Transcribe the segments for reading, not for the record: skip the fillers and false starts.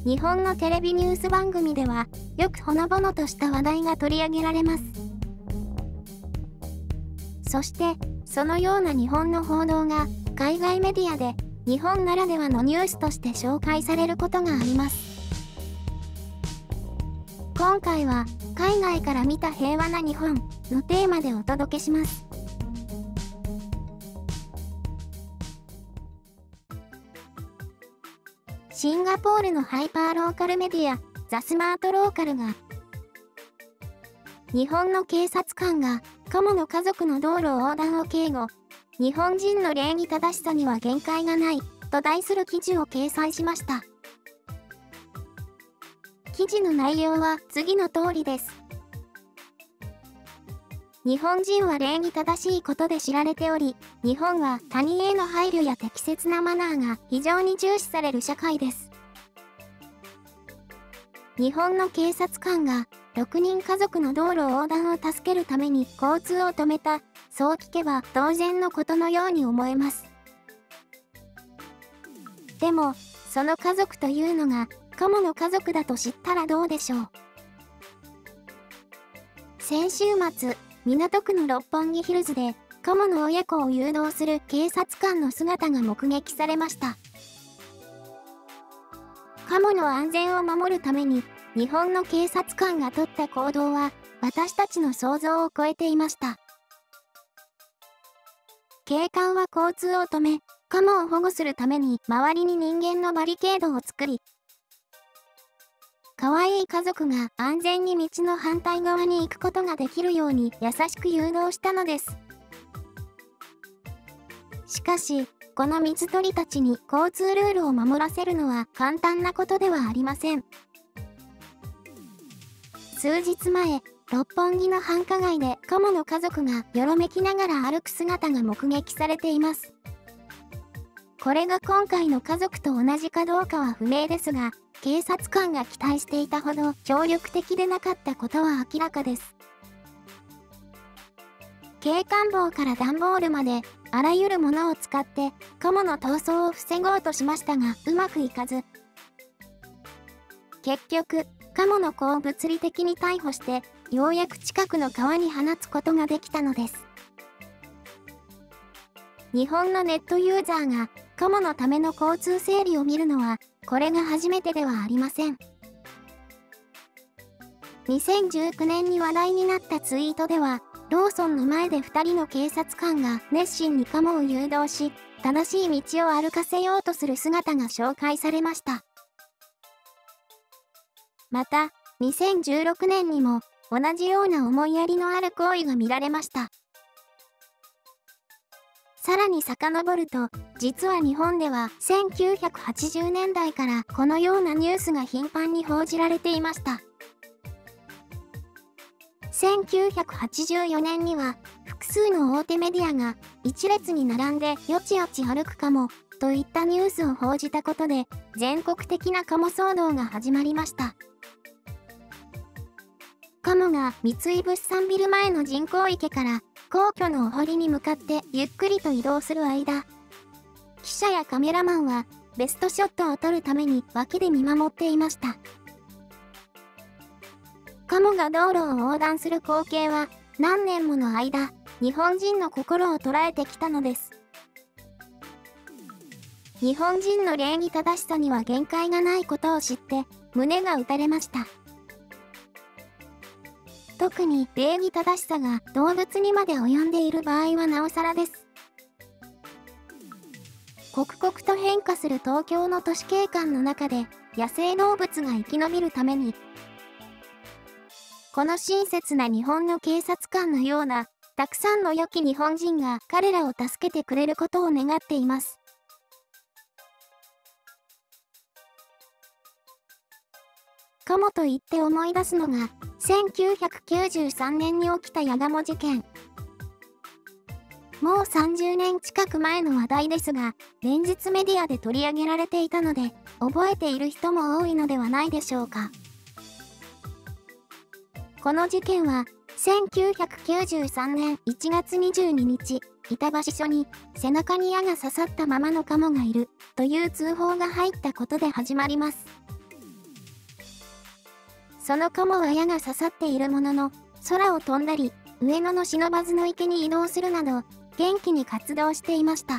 日本のテレビニュース番組では、よくほのぼのとした話題が取り上げられます。そして、そのような日本の報道が、海外メディアで、日本ならではのニュースとして紹介されることがあります。今回は、海外から見た平和な日本のテーマでお届けします。シンガポールのハイパーローカルメディア、ザ・スマート・ローカルが、日本の警察官がカモの家族の道路横断を警護、日本人の礼儀正しさには限界がない、と題する記事を掲載しました。記事の内容は次の通りです。日本人は礼儀正しいことで知られており、日本は他人への配慮や適切なマナーが非常に重視される社会です。日本の警察官が6人家族の道路横断を助けるために交通を止めた、そう聞けば当然のことのように思えます。でも、その家族というのがカモの家族だと知ったらどうでしょう。先週末、港区の六本木ヒルズで、カモの親子を誘導する警察官の姿が目撃されました。カモの安全を守るために、日本の警察官が取った行動は、私たちの想像を超えていました。警官は交通を止め、カモを保護するために周りに人間のバリケードを作り、可愛い家族が安全に道の反対側に行くことができるように優しく誘導したのです。しかし、この水鳥たちに交通ルールを守らせるのは簡単なことではありません。数日前、六本木の繁華街でカモの家族がよろめきながら歩く姿が目撃されています。これが今回の家族と同じかどうかは不明ですが、警察官が期待していたほど協力的でなかったことは明らかです。警官棒から段ボールまであらゆるものを使ってカモの逃走を防ごうとしましたがうまくいかず、結局カモの子を物理的に逮捕してようやく近くの川に放つことができたのです。日本のネットユーザーがカモのための交通整理を見るのはこれが初めてではありません。2019年に話題になったツイートでは、ローソンの前で2人の警察官が熱心にカモを誘導し、正しい道を歩かせようとする姿が紹介されました。また、2016年にも同じような思いやりのある行為が見られました。さらに遡ると、実は日本では1980年代からこのようなニュースが頻繁に報じられていました。1984年には複数の大手メディアが一列に並んでよちよち歩くカモといったニュースを報じたことで全国的なカモ騒動が始まりました。カモが三井物産ビル前の人工池から皇居のお堀に向かってゆっくりと移動する間、記者やカメラマンはベストショットを撮るために脇で見守っていました。カモが道路を横断する光景は何年もの間、日本人の心を捉えてきたのです。日本人の礼儀正しさには限界がないことを知って胸が打たれました。特に礼儀正しさが動物にまで及んでいる場合はなおさらです。刻々と変化する東京の都市景観の中で野生動物が生き延びるために、この親切な日本の警察官のようなたくさんの良き日本人が彼らを助けてくれることを願っています。カモと言って思い出すのが1993年に起きた矢鴨事件。もう30年近く前の話題ですが、連日メディアで取り上げられていたので、覚えている人も多いのではないでしょうか。この事件は、1993年1月22日、板橋署に背中に矢が刺さったままのカモがいるという通報が入ったことで始まります。 そのカモは矢が刺さっているものの、空を飛んだり、上野の不忍池に移動するなど、元気に活動していました。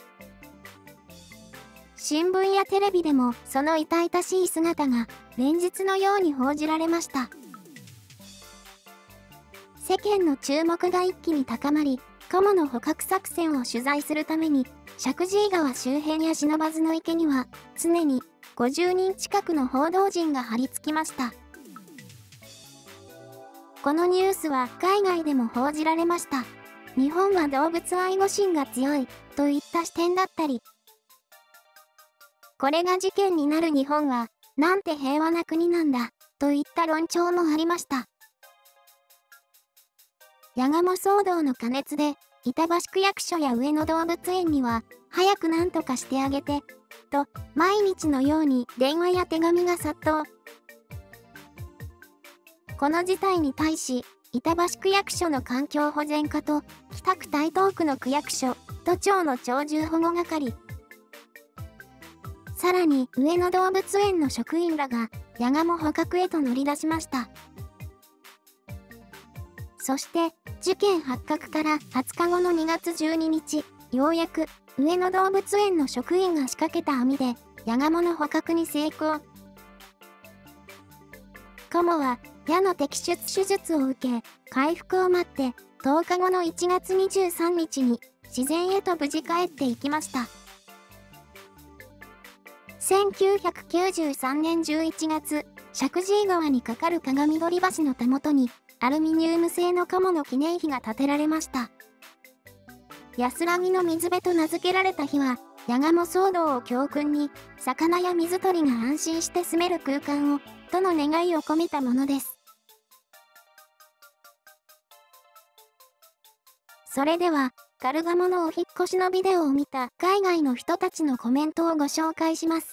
新聞やテレビでもその痛々しい姿が連日のように報じられました。世間の注目が一気に高まり、カモの捕獲作戦を取材するために、石神井川周辺や不忍池には常に50人近くの報道陣が張り付きました。このニュースは海外でも報じられました。日本は動物愛護心が強いといった視点だったり、これが事件になる日本はなんて平和な国なんだといった論調もありました。矢鴨騒動の過熱で板橋区役所や上野動物園には早くなんとかしてあげてと毎日のように電話や手紙が殺到。この事態に対し板橋区役所の環境保全課と北区台東区の区役所、都庁の鳥獣保護係、さらに上野動物園の職員らが矢鴨捕獲へと乗り出しました。そして事件発覚から20日後の2月12日、ようやく上野動物園の職員が仕掛けた網で矢鴨の捕獲に成功。カモは矢の摘出手術を受け、回復を待って10日後の1月23日に自然へと無事帰っていきました。1993年11月、石神井川に架かる鏡堀橋のたもとにアルミニウム製のカモの記念碑が建てられました。安らぎの水辺と名付けられた日は、矢鴨騒動を教訓に、魚や水鳥が安心して住める空間を、との願いを込めたものです。それでは、カルガモのお引っ越しのビデオを見た海外の人たちのコメントをご紹介します。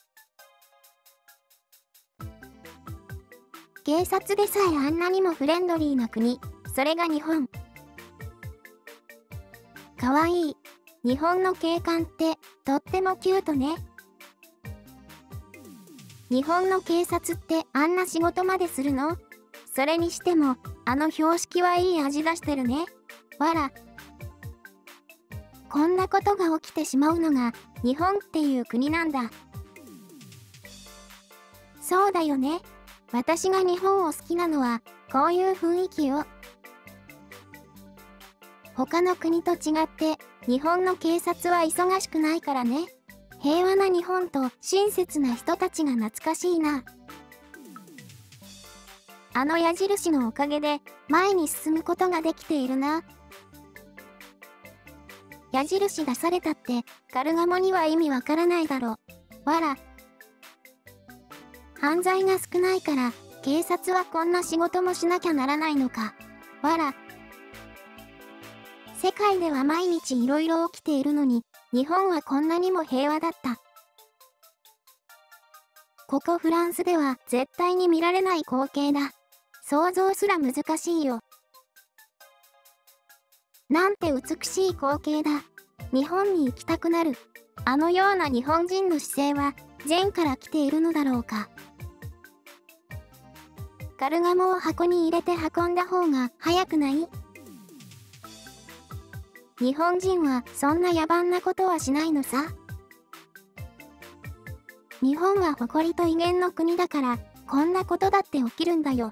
警察でさえあんなにもフレンドリーな国、それが日本。かわいい。日本の警官ってとってもキュートね。日本の警察ってあんな仕事までするの？それにしてもあの標識はいい味出してるね。わら。こんなことが起きてしまうのが日本っていう国なんだ。そうだよね。私が日本を好きなのはこういう雰囲気よ。他の国と違って日本の警察は忙しくないからね。平和な日本と親切な人たちが懐かしいな。あの矢印のおかげで前に進むことができているな。矢印出されたってカルガモには意味わからないだろ。わら。犯罪が少ないから警察はこんな仕事もしなきゃならないのか。わら。世界では毎日いろいろ起きているのに、日本はこんなにも平和だった。ここフランスでは絶対に見られない光景だ。想像すら難しいよ。なんて美しい光景だ。日本に行きたくなる。あのような日本人の姿勢は善から来ているのだろうか。カルガモを箱に入れて運んだ方が早くない？日本人はそんな野蛮なことはしないのさ。日本は誇りと威厳の国だから、こんなことだって起きるんだよ。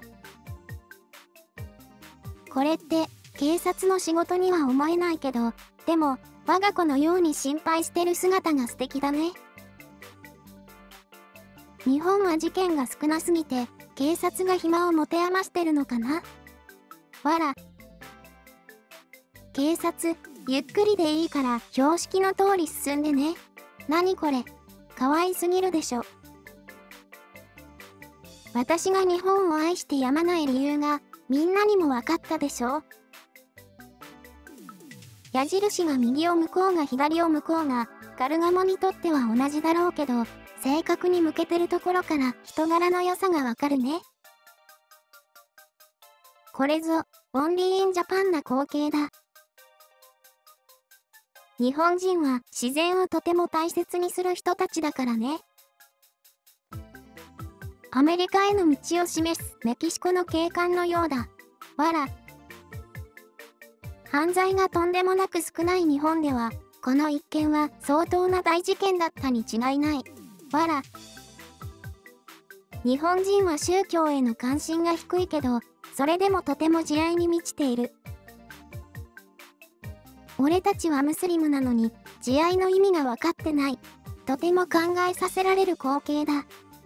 これって警察の仕事には思えないけど、でも我が子のように心配してる姿が素敵だね。日本は事件が少なすぎて、警察が暇を持て余してるのかな？わら。警察、ゆっくりでいいから標識の通り進んでね。なにこれ、かわいすぎるでしょ。私が日本を愛してやまない理由がみんなにもわかったでしょ。矢印が右を向こうが左を向こうがカルガモにとっては同じだろうけど、正確に向けてるところから人柄の良さがわかるね。これぞオンリーインジャパンな光景だ。日本人は自然をとても大切にする人たちだからね。 アメリカへの道を示すメキシコの警官のようだ。わら。犯罪がとんでもなく少ない日本では、この一件は相当な大事件だったに違いない。わら。日本人は宗教への関心が低いけど、それでもとても慈愛に満ちている。俺たちはムスリムなのに、慈愛の意味が分かってない。とても考えさせられる光景だ。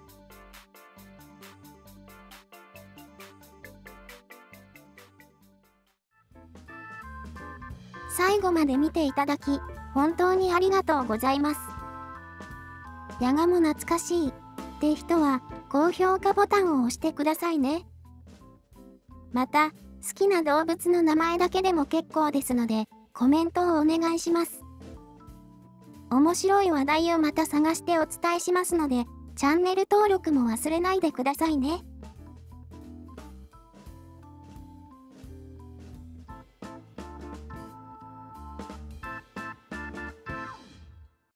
最後まで見ていただき、本当にありがとうございます。ヤガも懐かしいって人は、高評価ボタンを押してくださいね。また、好きな動物の名前だけでも結構ですので、コメントをお願いします。面白い話題をまた探してお伝えしますので、チャンネル登録も忘れないでくださいね。